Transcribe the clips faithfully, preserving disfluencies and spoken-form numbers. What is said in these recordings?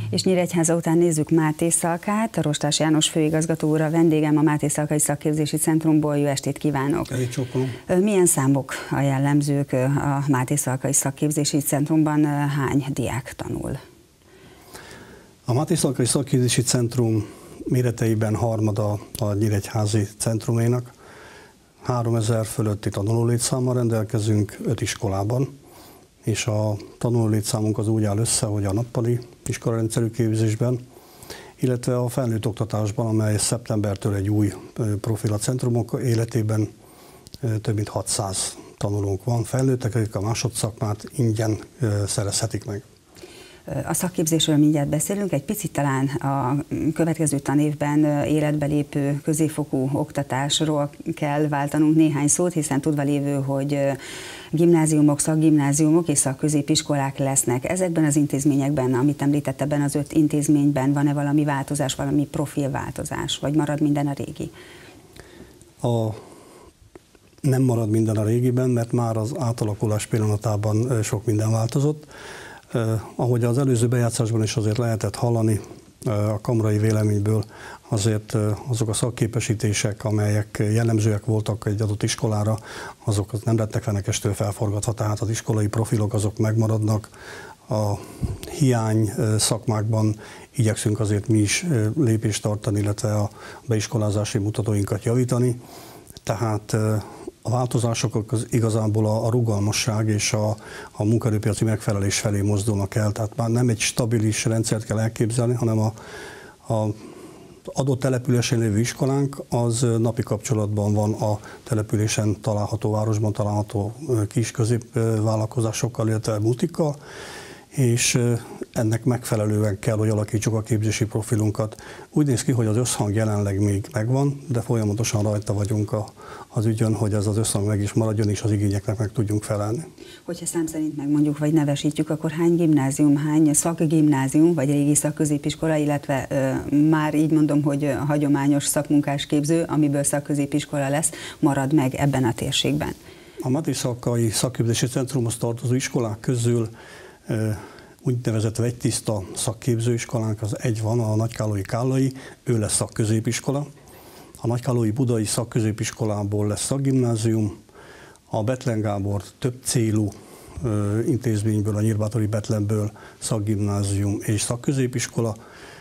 És Nyíregyháza után nézzük Máté Szalkát. Rostás János főigazgató úr a vendégem, a Máté Szalkai Szakképzési Centrumból. Jó estét kívánok! Milyen számok a jellemzők a Máté Szalkai Szakképzési Centrumban? Hány diák tanul? A Máté Szalkai Szakképzési Centrum méreteiben harmada a nyíregyházi centruménak. háromezer fölötti tanulólétszámmal rendelkezünk öt iskolában, és a tanulólétszámunk az úgy áll össze, hogy a nappali iskolarendszerű képzésben, illetve a felnőtt oktatásban, amely szeptembertől egy új profil a centrumok életében, több mint hatszáz tanulónk van. Felnőttek, akik a másodszakmát ingyen szerezhetik meg. A szakképzésről mindjárt beszélünk, egy picit talán a következő tanévben életbe lépő középfokú oktatásról kell váltanunk néhány szót, hiszen tudva lévő, hogy gimnáziumok, szakgimnáziumok és szakközépiskolák lesznek. Ezekben az intézményekben, amit említett, ebben az öt intézményben van-e valami változás, valami profilváltozás, vagy marad minden a régi? A nem marad minden a régiben, mert már az átalakulás pillanatában sok minden változott. Uh, ahogy az előző bejátszásban is azért lehetett hallani uh, a kamarai véleményből, azért uh, azok a szakképesítések, amelyek jellemzőek voltak egy adott iskolára, azok nem lettek fenekestől felforgatva, tehát az iskolai profilok azok megmaradnak. A hiány uh, szakmákban igyekszünk azért mi is uh, lépést tartani, illetve a beiskolázási mutatóinkat javítani. Tehát uh, a változások az igazából a, a rugalmasság és a, a munkaerőpiaci megfelelés felé mozdulnak el. Tehát már nem egy stabilis rendszert kell elképzelni, hanem a, a adott településen lévő iskolánk az napi kapcsolatban van a településen található, városban található kis középvállalkozásokkal, illetve multikkal, és ennek megfelelően kell, hogy alakítsuk a képzési profilunkat. Úgy néz ki, hogy az összhang jelenleg még megvan, de folyamatosan rajta vagyunk a, az ügyön, hogy ez az összhang meg is maradjon, és az igényeknek meg tudjunk felelni. Hogyha szám szerint megmondjuk, vagy nevesítjük, akkor hány gimnázium, hány szakgimnázium, vagy régi szakközépiskola, illetve ö, már így mondom, hogy hagyományos szakmunkásképző, amiből szakközépiskola lesz, marad meg ebben a térségben? A Máté Szalkai Szakképzési Centrumhoz tartozó iskolák közül úgynevezett vegytiszta szakképzőiskolánk az egy van, a Nagykállói Kállai, ő lesz szakközépiskola. A Nagykállói Budai Szakközépiskolából lesz szakgimnázium, a Bethlen Gábor több célú intézményből, a Nyírbátori Betlenből szakgimnázium és szakközépiskola,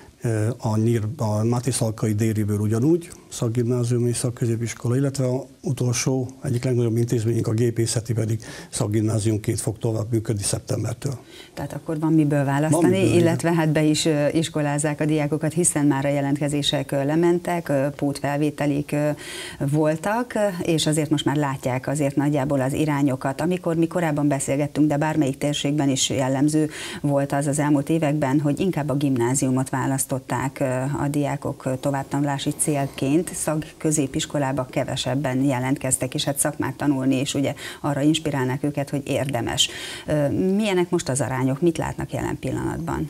a, Nyír, a Máté Szalkai Dériből ugyanúgy szakgimnázium és szakközépiskola, illetve az utolsó, egyik legnagyobb intézményünk, a gépészeti pedig szakgimnáziumként fog tovább működni szeptembertől. Tehát akkor van miből választani, van miből, illetve igen. Hát be is iskolázzák a diákokat, hiszen már a jelentkezések lementek, pótfelvételik voltak, és azért most már látják azért nagyjából az irányokat. Amikor mi korábban beszélgettünk, de bármelyik térségben is jellemző volt az az elmúlt években, hogy inkább a gimnáziumot választották a diákok továbbtanulási célként, szakközépiskolába kevesebben jelentkeztek, és hát szakmát tanulni, és ugye arra inspirálnák őket, hogy érdemes. Milyenek most az arányok? Mit látnak jelen pillanatban?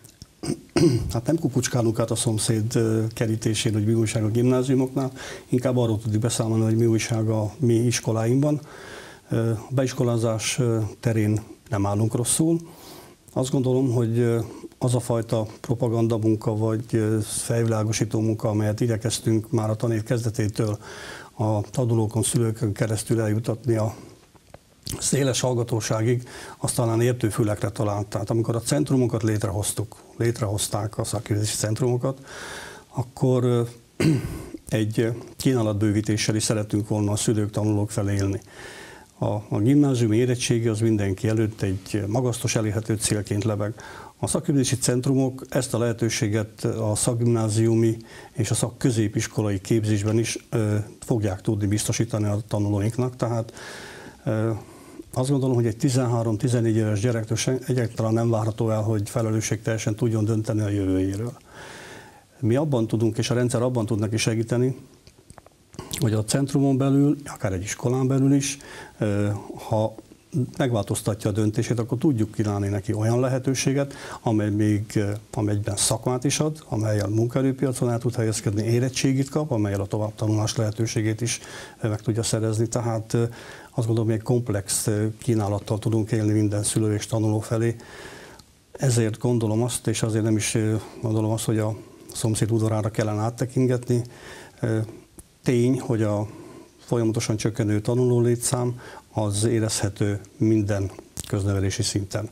Hát nem kukucskálunk át a szomszéd kerítésén, hogy mi újság a gimnáziumoknál, inkább arról tudjuk beszámolni, hogy mi újság a mi iskoláinkban. A beiskolázás terén nem állunk rosszul. Azt gondolom, hogy az a fajta propaganda munka vagy felvilágosító munka, amelyet igyekeztünk már a tanév kezdetétől a tanulókon, szülőkön keresztül eljutatni a széles hallgatóságig, azt talán értő fülekre talált. Tehát amikor a centrumokat létrehoztuk, létrehozták a szakképzési centrumokat, akkor egy kínálatbővítéssel is szeretünk volna a szülők, tanulók felé élni. A, a gimnázium érettségi az mindenki előtt egy magasztos elérhető célként lebeg. A szakképzési centrumok ezt a lehetőséget a szakgimnáziumi és a szakközépiskolai képzésben is ö, fogják tudni biztosítani a tanulóinknak. Tehát ö, azt gondolom, hogy egy tizenhárom-tizennégy éves gyerektől egyáltalán nem várható el, hogy felelősségteljesen tudjon dönteni a jövőjéről. Mi abban tudunk, és a rendszer abban tud neki segíteni, hogy a centrumon belül, akár egy iskolán belül is, ö, ha megváltoztatja a döntését, akkor tudjuk kínálni neki olyan lehetőséget, amely még amelyben szakmát is ad, amellyel munkaerőpiacon el tud helyezkedni, érettségit kap, amellyel a továbbtanulás lehetőségét is meg tudja szerezni. Tehát azt gondolom, hogy egy komplex kínálattal tudunk élni minden szülő és tanuló felé. ezért gondolom azt, és azért nem is gondolom azt, hogy a szomszéd udvarára kellene áttekingetni. Tény, hogy a folyamatosan csökkenő tanuló létszám az érezhető minden köznevelési szinten.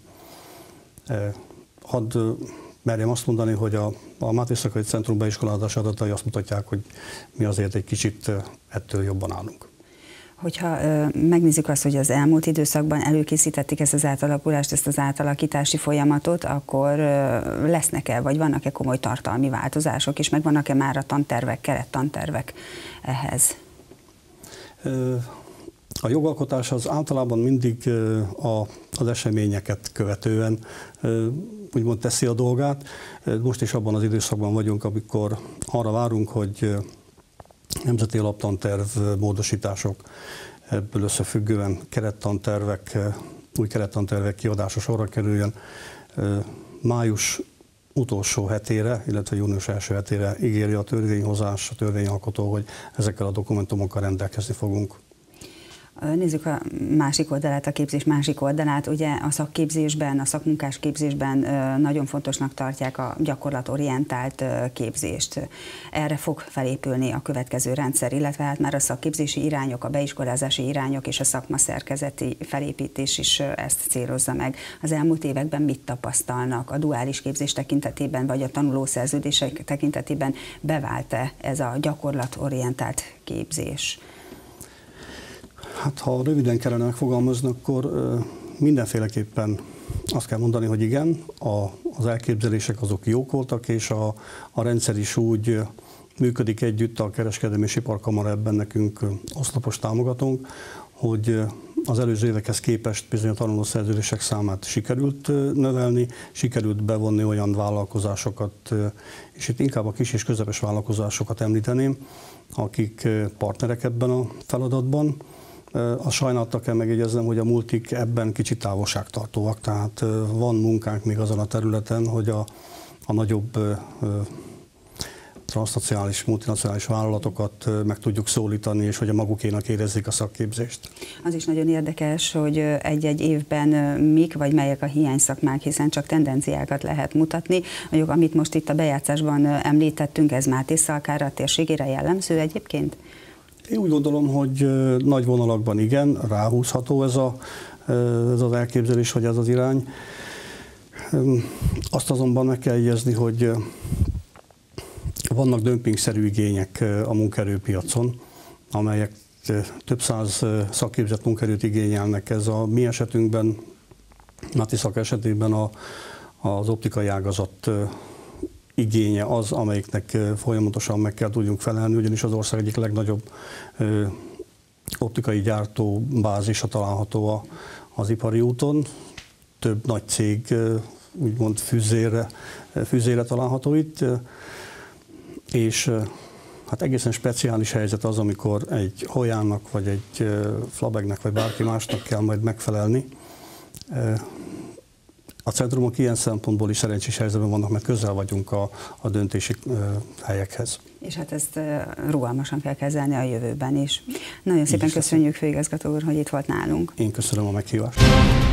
Hadd merjem azt mondani, hogy a, a Máté Szakkai Centrum beiskolázás adatai azt mutatják, hogy mi azért egy kicsit ettől jobban állunk. Hogyha ö, megnézzük azt, hogy az elmúlt időszakban előkészítették ezt az átalakulást, ezt az átalakítási folyamatot, akkor ö, lesznek-e, vagy vannak-e komoly tartalmi változások, és meg vannak-e már a tantervek, kerettantervek ehhez? A jogalkotás az általában mindig a, az eseményeket követően úgymond teszi a dolgát. Most is abban az időszakban vagyunk, amikor arra várunk, hogy nemzeti alaptanterv módosítások, ebből összefüggően kerettantervek, új kerettantervek kiadása sorra kerüljön. Május utolsó hetére, illetve június első hetére ígéri a törvényhozás, a törvényalkotó, hogy ezekkel a dokumentumokkal rendelkezni fogunk. Nézzük a másik oldalát, a képzés másik oldalát. Ugye a szakképzésben, a szakmunkás képzésben nagyon fontosnak tartják a gyakorlatorientált képzést. Erre fog felépülni a következő rendszer, illetve hát már a szakképzési irányok, a beiskolázási irányok és a szakmaszerkezeti felépítés is ezt célozza meg. Az elmúlt években mit tapasztalnak a duális képzés tekintetében, vagy a tanulószerződések tekintetében? Bevált-e ez a gyakorlatorientált képzés? Hát ha röviden kellene megfogalmazni, akkor mindenféleképpen azt kell mondani, hogy igen, a, az elképzelések azok jók voltak, és a, a rendszer is úgy működik együtt, a Kereskedelmi és Iparkamara ebben nekünk oszlopos támogatónk, hogy az előző évekhez képest bizony a tanulószerződések számát sikerült növelni, sikerült bevonni olyan vállalkozásokat, és itt inkább a kis és közepes vállalkozásokat említeném, akik partnerek ebben a feladatban. A sajnálattal kell megjegyeznem, hogy a multik ebben kicsit távolságtartóak, tehát van munkánk még azon a területen, hogy a, a nagyobb transznacionális, multinacionális vállalatokat meg tudjuk szólítani, és hogy a magukénak érezzék a szakképzést. Az is nagyon érdekes, hogy egy-egy évben mik vagy melyek a hiányszakmák, hiszen csak tendenciákat lehet mutatni. Mondjuk, amit most itt a bejátszásban említettünk, ez Máté Szalkára térségére jellemző egyébként? Én úgy gondolom, hogy nagy vonalakban igen, ráhúzható ez, a, ez az elképzelés, hogy ez az irány. Azt azonban meg kell jegyezni, hogy vannak dömpingszerű igények a munkaerőpiacon, amelyek több száz szakképzett munkaerőt igényelnek. Ez a mi esetünkben, Máté Szak esetében a, az optikai ágazat igénye az, amelyiknek folyamatosan meg kell tudjunk felelni, ugyanis az ország egyik legnagyobb ö, optikai gyártó bázisa található a, az ipari úton. Több nagy cég ö, úgymond fűzére, fűzére található itt, és ö, hát egészen speciális helyzet az, amikor egy Hojának, vagy egy ö, Flabegnek, vagy bárki másnak kell majd megfelelni. Ö, A centrumok ilyen szempontból is szerencsés helyzetben vannak, mert közel vagyunk a, a döntési helyekhez. És hát ezt rugalmasan kell kezelni a jövőben is. Nagyon szépen köszönjük, főigazgató úr, hogy itt volt nálunk. Én köszönöm a meghívást.